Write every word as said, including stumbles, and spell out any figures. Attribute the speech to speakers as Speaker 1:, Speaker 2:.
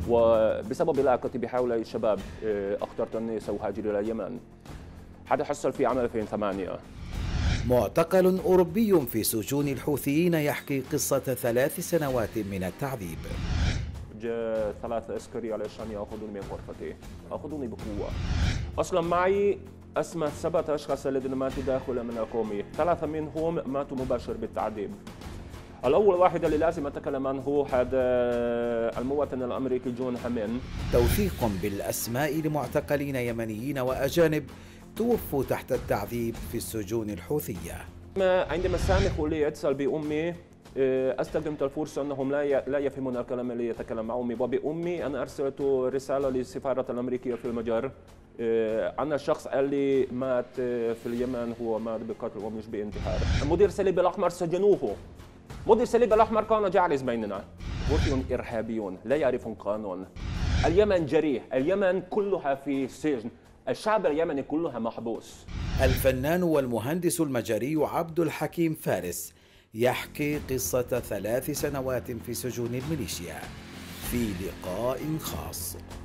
Speaker 1: وبسبب العلاقة بهؤلاء الشباب اخترت أن سأهاجر إلى اليمن. هذا حصل في عام ألفين وثمانية.
Speaker 2: معتقل أوروبي في سجون الحوثيين يحكي قصة ثلاث سنوات من التعذيب.
Speaker 1: جاء ثلاثة عسكري علشان يأخذوني من غرفتي، أخذوني بقوة. أصلا معي أسمى سبعة أشخاص الذين ماتوا داخل من القومي، ثلاثة منهم ماتوا مباشر بالتعذيب. الأول واحد اللي لازم أتكلم عنه هذا المواطن الأمريكي جون هامين.
Speaker 2: توثيق بالأسماء لمعتقلين يمنيين وأجانب توفوا تحت التعذيب في السجون الحوثية.
Speaker 1: عندما سامحوا لي اتصل بأمي، استخدمت الفرصة أنهم لا لا يفهمون الكلام اللي يتكلم مع أمي وبأمي. أنا أرسلت رسالة للسفارة الأمريكية في المجر أن الشخص اللي مات في اليمن هو مات بقتل ومش بانتحار. مدير الصليب الأحمر سجنوه. مدير الصليب الأحمر كان جالس بيننا. غرفيون إرهابيون لا يعرفون قانون. اليمن جريح، اليمن كلها في سجن، الشعب اليمني كلها محبوس.
Speaker 2: الفنان والمهندس المجري عبد الحكيم فارس يحكي قصة ثلاث سنوات في سجون الميليشيا في لقاء خاص.